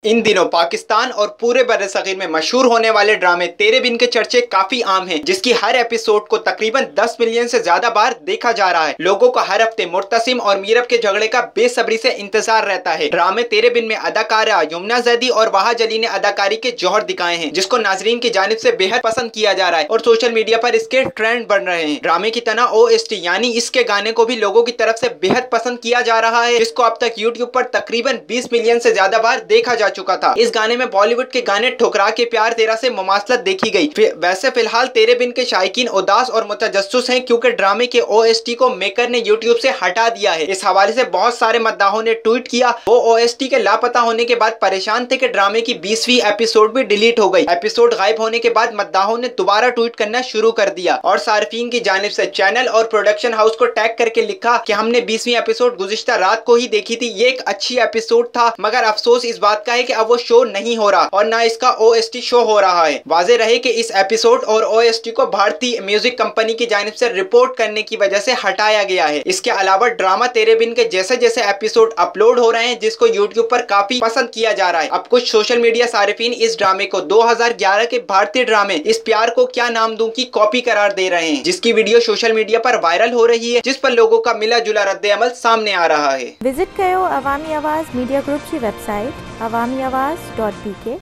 इन दिनों पाकिस्तान और पूरे बर्र-ए-सगीर में मशहूर होने वाले ड्रामे तेरे बिन के चर्चे काफी आम हैं, जिसकी हर एपिसोड को तकरीबन 10 मिलियन से ज्यादा बार देखा जा रहा है। लोगों को हर हफ्ते मुर्तसिम और मीरब के झगड़े का बेसब्री से इंतजार रहता है। ड्रामे तेरे बिन में अदाकारा यमुना जैदी और वाहा जली ने अदाकारी के जौहर दिखाए हैं, जिसको नाजरीन की जानिब से बेहद पसंद किया जा रहा है और सोशल मीडिया पर इसके ट्रेंड बन रहे हैं। ड्रामे की तरह OST यानी इसके गाने को भी लोगों की तरफ से बेहद पसंद किया जा रहा है, जिसको अब तक यूट्यूब पर तकरीबन 20 मिलियन से ज्यादा बार देखा जा चुका था। इस गाने में बॉलीवुड के गाने ठुकरा के प्यार तेरा से मुमासलत देखी गई। वैसे फिलहाल तेरे बिन के शायकीन उदास और मुतजस्सिस हैं, क्योंकि ड्रामे के OST को मेकर ने यूट्यूब से हटा दिया है। इस हवाले से बहुत सारे मद्दाहों ने ट्वीट किया। वो OST के लापता होने के बाद परेशान थे कि ड्रामे की 20वीं एपिसोड भी डिलीट हो गई। एपिसोड गायब होने के बाद मद्दाहों ने दोबारा ट्वीट करना शुरू कर दिया और सार्फिन की जानिब से चैनल और प्रोडक्शन हाउस को टैग करके लिखा कि हमने 20वीं एपिसोड गुज़िश्ता रात को ही देखी थी। ये एक अच्छी एपिसोड था, मगर अफसोस इस बात का है कि अब वो शो नहीं हो रहा और ना इसका OST शो हो रहा है। वाज़े रहे कि इस एपिसोड और OST को भारतीय म्यूजिक कंपनी की जानिब से रिपोर्ट करने की वजह से हटाया गया है। इसके अलावा ड्रामा तेरे बिन के जैसे जैसे एपिसोड अपलोड हो रहे हैं, जिसको यूट्यूब पर काफी पसंद किया जा रहा है। अब कुछ सोशल मीडिया सारिफीन इस ड्रामे को 2011 के भारतीय ड्रामे इस प्यार को क्या नाम दूं की कॉपी करार दे रहे हैं, जिसकी वीडियो सोशल मीडिया पर वायरल हो रही है, जिस पर लोगों का मिला जुला रद्द अमल सामने आ रहा है। विजिट करो अवामी आवाज़ मीडिया ग्रुप की वेबसाइट awamiawaz.pk